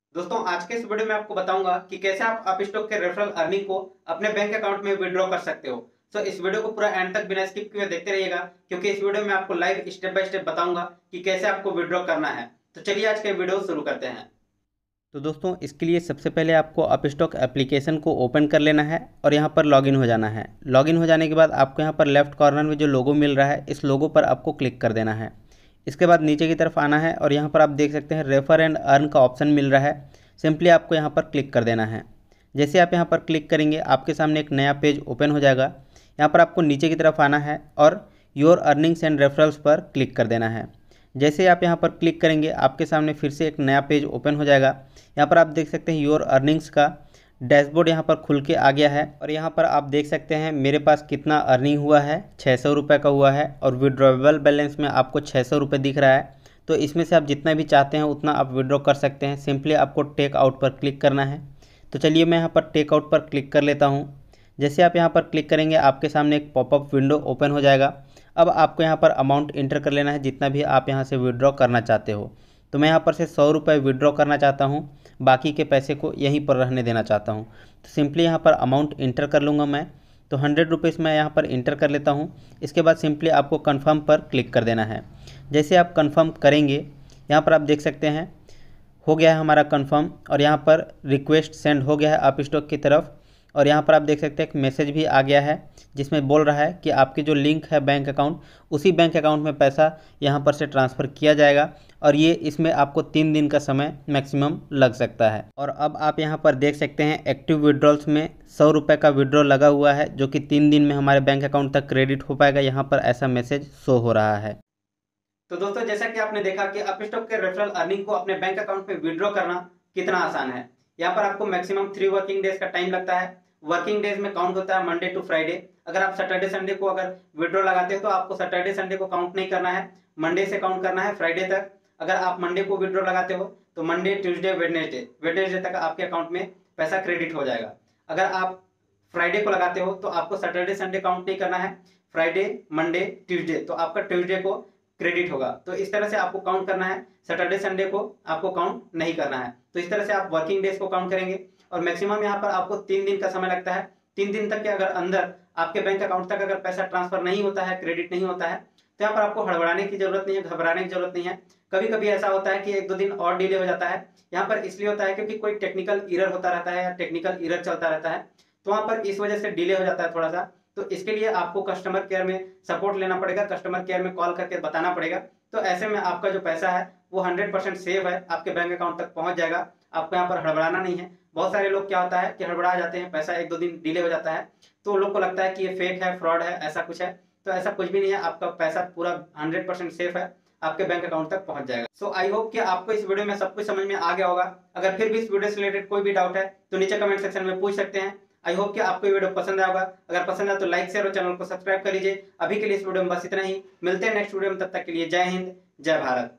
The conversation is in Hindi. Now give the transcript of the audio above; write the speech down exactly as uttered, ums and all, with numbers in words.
दोस्तों आज के इस वीडियो में आपको बताऊंगा कि कैसे आप अपस्टॉक के रेफरल अर्निंग को अपने बैंक अकाउंट में विड्रॉ कर सकते हो। सो इस वीडियो को पूरा एंड तक बिना स्किप किए देखते रहिएगा, क्योंकि इस वीडियो में आपको लाइव स्टेप बाय स्टेप बताऊंगा कि कैसे आपको विड्रॉ करना है। तो चलिए आज के वीडियो शुरू करते हैं। तो दोस्तों इसके लिए सबसे पहले आपको अपस्टॉक एप्लीकेशन को ओपन कर लेना है और यहाँ पर लॉगिन हो जाना है। लॉगिन हो जाने के बाद आपको यहाँ पर लेफ्ट कॉर्नर में जो लोगो मिल रहा है, इस लोगो पर आपको क्लिक कर देना है। इसके बाद नीचे की तरफ आना है और यहाँ पर आप देख सकते हैं रेफर एंड अर्न का ऑप्शन मिल रहा है। सिंपली आपको यहाँ पर क्लिक कर देना है। जैसे आप यहाँ पर क्लिक करेंगे आपके सामने एक नया पेज ओपन हो जाएगा। यहाँ पर आपको नीचे की तरफ आना है और योर अर्निंग्स एंड रेफरल्स पर क्लिक कर देना है। जैसे आप यहाँ पर क्लिक करेंगे आपके सामने फिर से एक नया पेज ओपन हो जाएगा। यहाँ पर आप देख सकते हैं योर अर्निंग्स का डैशबोर्ड यहाँ पर खुल के आ गया है और यहाँ पर आप देख सकते हैं मेरे पास कितना अर्निंग हुआ है, छः सौ रुपये का हुआ है और विड्रॉवेबल बैलेंस में आपको छः सौ रुपये दिख रहा है। तो इसमें से आप जितना भी चाहते हैं उतना आप विड्रॉ कर सकते हैं। सिंपली आपको टेक आउट पर क्लिक करना है। तो चलिए मैं यहाँ पर टेक आउट पर क्लिक कर लेता हूँ। जैसे आप यहाँ पर क्लिक करेंगे आपके सामने एक पॉपअप विंडो ओपन हो जाएगा। अब आपको यहाँ पर अमाउंट इंटर कर लेना है जितना भी आप यहाँ से विड्रॉ करना चाहते हो। तो मैं यहाँ पर से सौ रुपये विड्रॉ करना चाहता हूँ, बाकी के पैसे को यहीं पर रहने देना चाहता हूँ। तो सिंपली यहाँ पर अमाउंट इंटर कर लूँगा मैं। तो हंड्रेड रुपीज़ मैं यहाँ पर इंटर कर लेता हूँ। इसके बाद सिंपली आपको कन्फर्म पर क्लिक कर देना है। जैसे आप कन्फर्म करेंगे यहाँ पर आप देख सकते हैं हो गया है हमारा कन्फर्म और यहाँ पर रिक्वेस्ट सेंड हो गया है अपस्टॉक की तरफ। और यहाँ पर आप देख सकते हैं एक मैसेज भी आ गया है जिसमें बोल रहा है कि आपकी जो लिंक है बैंक अकाउंट, उसी बैंक अकाउंट में पैसा यहाँ पर से ट्रांसफ़र किया जाएगा और ये इसमें आपको तीन दिन का समय मैक्सिमम लग सकता है। और अब आप यहाँ पर देख सकते हैं एक्टिव विड्रॉल्स में सौ रुपये का विड्रॉ लगा हुआ है जो कि तीन दिन में हमारे बैंक अकाउंट तक क्रेडिट हो पाएगा। यहाँ पर ऐसा मैसेज शो हो रहा है। तो दोस्तों जैसा कि आपने देखा कि अपस्टॉक के रेफरल अर्निंग को अपने बैंक अकाउंट में विड्रॉ करना कितना आसान है। यहाँ पर आपको मैक्सिमम थ्री वर्किंग डेज का टाइम लगता है। वर्किंग डेज में काउंट होता है मंडे टू फ्राइडे। अगर आप सैटरडे संडे को अगर विड्रॉ लगाते हो तो आपको सैटरडे संडे को काउंट नहीं करना है, मंडे से काउंट करना है फ्राइडे तक। अगर आप मंडे को विड्रॉ लगाते हो तो मंडे ट्यूसडे वेडनेसडे वेडनेसडे तक आपके अकाउंट में पैसा क्रेडिट हो जाएगा। अगर आप फ्राइडे को लगाते हो तो आपको सैटरडे संडे काउंट नहीं करना है, फ्राइडे मंडे ट्यूसडे तो आपका ट्यूसडे को क्रेडिट होगा। तो इस तरह से आपको काउंट करना है, सैटरडे संडे को आपको काउंट नहीं करना है। तो इस तरह से आप वर्किंग डेज को काउंट करेंगे और मैक्सिमम यहाँ पर आपको तीन दिन का समय लगता है। तीन दिन तक के अगर अंदर आपके बैंक अकाउंट तक अगर पैसा ट्रांसफर नहीं होता है, क्रेडिट नहीं होता है, तो यहाँ पर आपको हड़बड़ाने की जरूरत नहीं है, घबराने की जरूरत नहीं है। कभी कभी ऐसा होता है कि एक दो दिन और डिले हो जाता है। यहाँ पर इसलिए होता है क्योंकि कोई टेक्निकल इरर होता रहता है या टेक्निकल इरर चलता रहता है, तो वहाँ पर इस वजह से डिले हो जाता है थोड़ा सा। तो इसके लिए आपको कस्टमर केयर में सपोर्ट लेना पड़ेगा, कस्टमर केयर में कॉल करके बताना पड़ेगा। तो ऐसे में आपका जो पैसा है वो हंड्रेड परसेंट सेफ है, आपके बैंक अकाउंट तक पहुंच जाएगा। आपको यहाँ पर हड़बड़ाना नहीं है। बहुत सारे लोग क्या होता है कि हड़बड़ा जाते हैं, पैसा एक दो दिन डिले हो जाता है तो लोग को लगता है कि ये फेक है, फ्रॉड है, ऐसा कुछ है। तो ऐसा कुछ भी नहीं है, आपका पैसा पूरा हंड्रेड परसेंट सेफ है, आपके बैंक अकाउंट तक पहुंच जाएगा। सो आई होप कि आपको इस वीडियो में सब कुछ समझ में आ गया होगा। अगर फिर भी इस वीडियो से रिलेटेड कोई भी डाउट है तो नीचे कमेंट सेक्शन में पूछ सकते हैं। आई होप कि आपको ये वीडियो पसंद आया होगा। अगर पसंद आया तो लाइक शेयर और चैनल को सब्सक्राइब कर लीजिए। अभी के लिए इस वीडियो में बस इतना ही। मिलते हैं नेक्स्ट वीडियो में, तब तक के लिए जय हिंद, जय भारत।